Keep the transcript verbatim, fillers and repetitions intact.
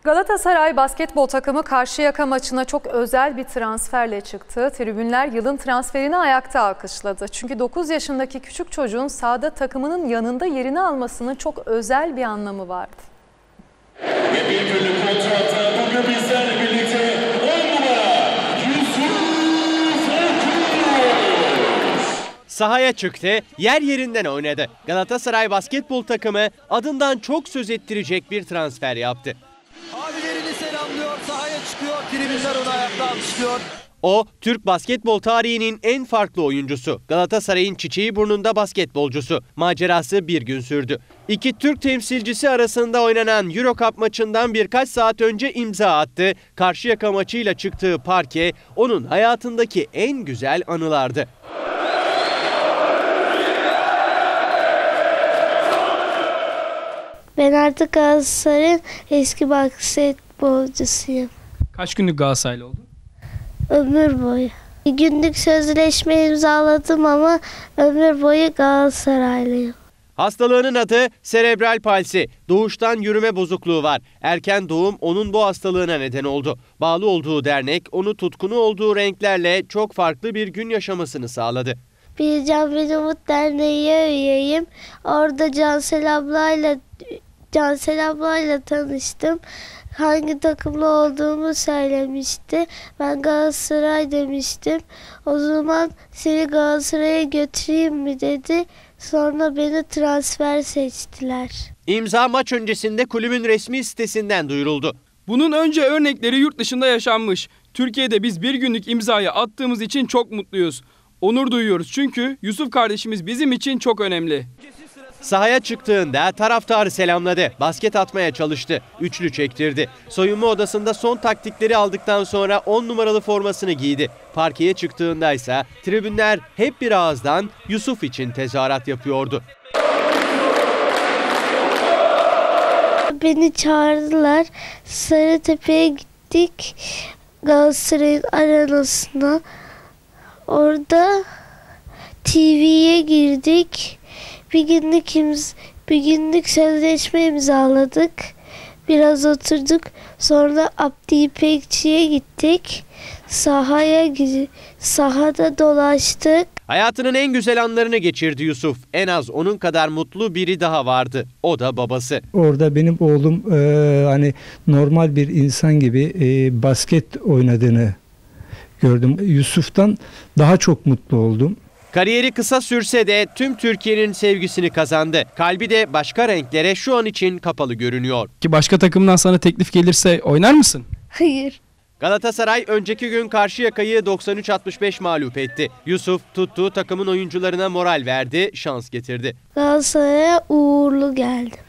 Galatasaray basketbol takımı Karşıyaka maçına çok özel bir transferle çıktı. Tribünler yılın transferini ayakta alkışladı. Çünkü dokuz yaşındaki küçük çocuğun sahada takımının yanında yerini almasının çok özel bir anlamı vardı. Ve bir günlük kontratta bugün bizlerle birlikte on numara Yusuf Okumuş. Sahaya çıktı, yer yerinden oynadı. Galatasaray basketbol takımı adından çok söz ettirecek bir transfer yaptı. Abilerini selamlıyor, sahaya çıkıyor, tribünler onu ayakta alkışlıyor. O, Türk basketbol tarihinin en farklı oyuncusu. Galatasaray'ın çiçeği burnunda basketbolcusu. Macerası bir gün sürdü. İki Türk temsilcisi arasında oynanan Euro Cup maçından birkaç saat önce imza attı. Karşıyaka maçıyla çıktığı parke onun hayatındaki en güzel anılardı. Ben artık Galatasaray'ın eski basketbolcusuyum. Kaç günlük Galatasaraylı oldun? Ömür boyu. Bir günlük sözleşme imzaladım ama ömür boyu Galatasaraylıyım. Hastalığının adı serebral palsi. Doğuştan yürüme bozukluğu var. Erken doğum onun bu hastalığına neden oldu. Bağlı olduğu dernek onu tutkunu olduğu renklerle çok farklı bir gün yaşamasını sağladı. Bir Can Beni Umut Derneği'ye üyeyim. Orada Cansel ablayla Cansel ablayla tanıştım. Hangi takımlı olduğumu söylemişti. Ben Galatasaray demiştim. O zaman seni Galatasaray'a götüreyim mi dedi. Sonra beni transfer seçtiler. İmza maç öncesinde kulübün resmi sitesinden duyuruldu. Bunun önce örnekleri yurt dışında yaşanmış. Türkiye'de biz bir günlük imzayı attığımız için çok mutluyuz. Onur duyuyoruz çünkü Yusuf kardeşimiz bizim için çok önemli. Sahaya çıktığında taraftarı selamladı. Basket atmaya çalıştı. Üçlü çektirdi. Soyunma odasında son taktikleri aldıktan sonra on numaralı formasını giydi. Parkeye çıktığında ise tribünler hep bir ağızdan Yusuf için tezahürat yapıyordu. Beni çağırdılar. Sarıtepe'ye gittik. Galatasaray'ın arenasına. Orada T V'ye girdik. Bir günlük, imz bir günlük sözleşme imzaladık. Biraz oturduk. Sonra Abdi İpekçi'ye gittik. Sahaya sahada dolaştık. Hayatının en güzel anlarını geçirdi Yusuf. En az onun kadar mutlu biri daha vardı. O da babası. Orada benim oğlum e, hani normal bir insan gibi e, basket oynadığını gördüm. Yusuf'tan daha çok mutlu oldum. Kariyeri kısa sürse de tüm Türkiye'nin sevgisini kazandı. Kalbi de başka renklere şu an için kapalı görünüyor. Ki başka takımdan sana teklif gelirse oynar mısın? Hayır. Galatasaray önceki gün Karşıyaka'yı doksan üç altmış beş mağlup etti. Yusuf tuttuğu takımın oyuncularına moral verdi, şans getirdi. Galatasaray'a uğurlu geldim.